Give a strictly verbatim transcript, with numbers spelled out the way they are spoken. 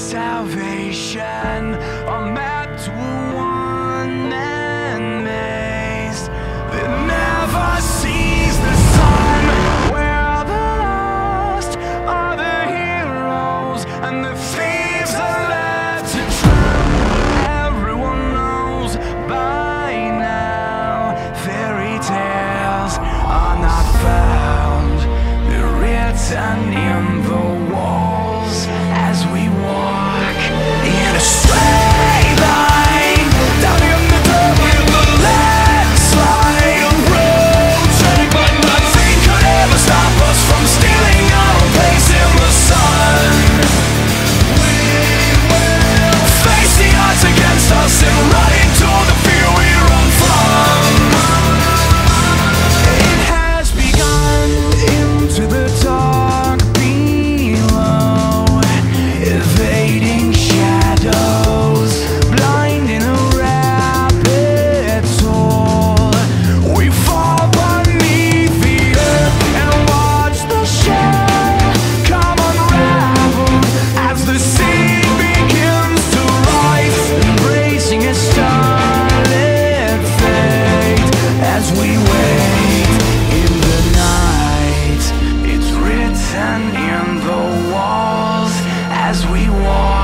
salvation, a map to a one-man maze that never sees the sun, where the lost are the heroes and the thieves are led to drown. Everyone knows by now fairy tales are not found, they're written in the walls as we walk in a straight line down in the dirt with the landslide. A road treading but nothing could ever stop us from stealing our place in the sun. We will face the odds against us and run into the fear we run from. It has begun into the dark below, evading shadows, blind in a rapid toll. We fall beneath the earth and watch the shell come unraveled as the sea begins to rise, embracing a starlit fate as we wait in the night. It's written in the walls as we walk